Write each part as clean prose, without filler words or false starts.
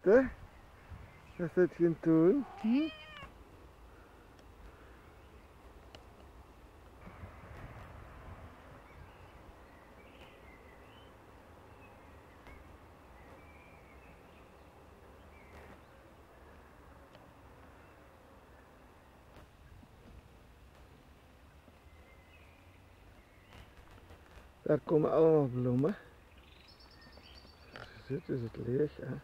hè? Dat zit geen toon. Daar komen allemaal bloemen. Als je ziet is het leeg. Hè?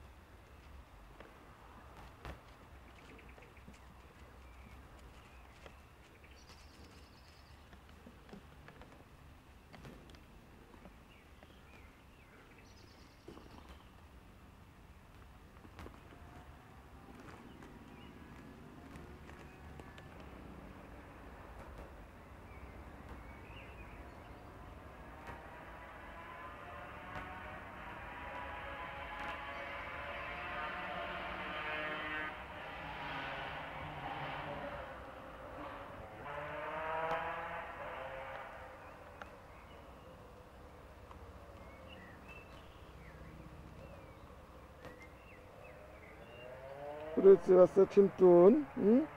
Broertje, was dat geen toon?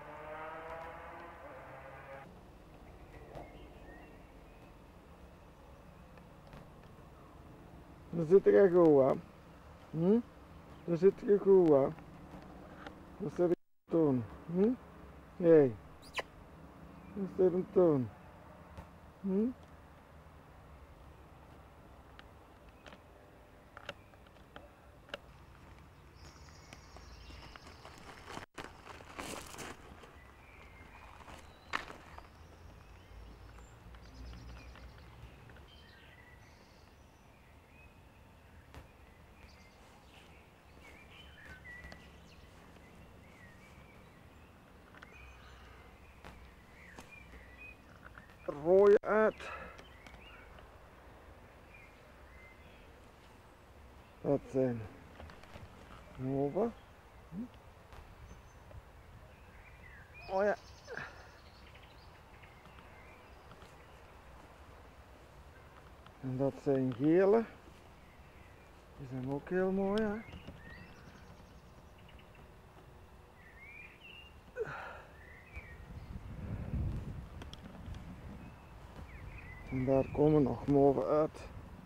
Dan zit je goed, hè? Dan zit je goed, hè? Dat is een toon. Nee. Dat is een toon. Rooien uit. Dat zijn mauve. Oh ja. En dat zijn gele. Die zijn ook heel mooi, hè. En daar komen nog mauve uit.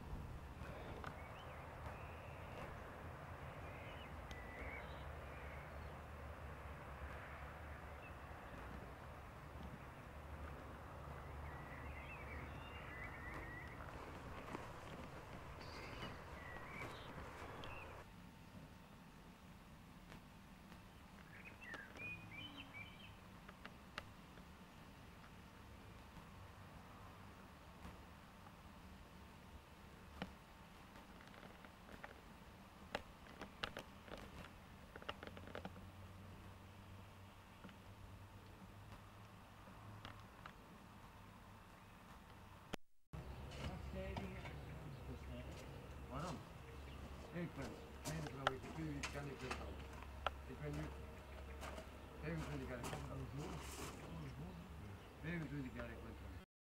Waarom? Ik ben geen vrouw, ik kan niet meer. Ik ben nu 25 jaar, ik kom dan zo. 25 jaar, ik ben